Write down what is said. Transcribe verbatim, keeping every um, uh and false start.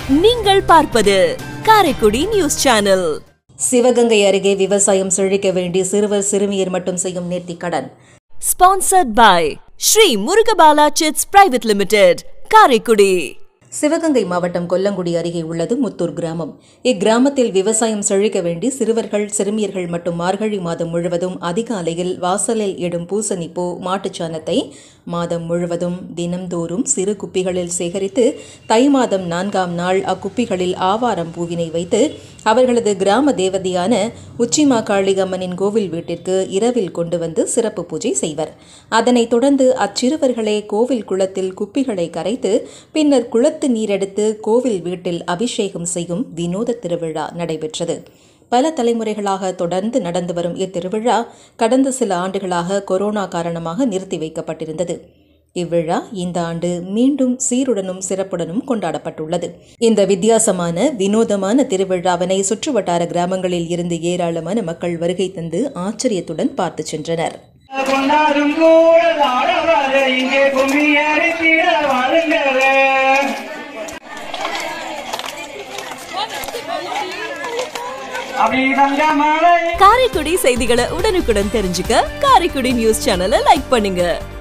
நீங்கள் பார்ப்பது Karaikudi news channel. Sivaganga அருகே விவசாயம் செழிக்க வேண்டி சிறுவர் சிறுமியர் மட்டும் செய்யும் நேர்த்திக்கடன். Sponsored by Sri Murugabala chits private limited, Karaikudi. Sivaganga மாவட்டம் கொல்லங்குடி அருகே உள்ளது முத்தூர் கிராமம். இக்கிராமத்தில் விவசாயம் செழிக்க வேண்டி சிறுவர்கள் சிறுமியர்கள் மட்டும் மார்கழி மாதம் முழுவதும் அதிகாலையில் வாசலில் இடும் பூசணிப்பூ மாட்டுச்சாணத்தை மாதம் முழுவதும் தினம்தோறும் சிறு குப்பிகளில் சேகரித்து தை மாதம் நான்காம் நாள் அக்குப்பிகளில் ஆவாரம் பூவினை வைத்து அவர்களது கிராம தேவதையான உச்சிமா காளிகம்மனின் கோவில் வீட்டிற்கு இரவில் கொண்டு வந்து சிறப்பு பூஜை செய்வர். அதனைத் தொடர்ந்து அச்சிறுவர்களே கோவில் குளத்தில் குப்பிகளை கரைத்து பின்னர் குளத்து நீரெடுத்து கோவில் வீட்டில் அபிஷேகம் செய்யும் வினோத திருவிழா நடைபெற்றது. பல தலைமுறைகளாக தொடர்ந்து நடந்து வரும் இத்திருவிழா கடந்த சில ஆண்டுகளாக கொரோனா காரணமாக நிறுத்தி வைக்கப்பட்டிருந்தது. இவ்விழா இந்த ஆண்டு மீண்டும் சீருடனும் சிறப்புடனும் கொண்டாடப்பட்டுள்ளது. இந்த வித்தியாசமான வினோதமான திருவிழாவினை சுற்றுவட்டார கிராமங்களில் இருந்து ஏராளமான மக்கள் வருகை தந்து ஆச்சரியத்துடன் பார்த்து சென்றனர். காரைக்குடி செய்திகளை உடனுக்குடன் தெரிஞ்சுக்க காரைக்குடி நியூஸ் சேனலை லைக் பண்ணுங்க.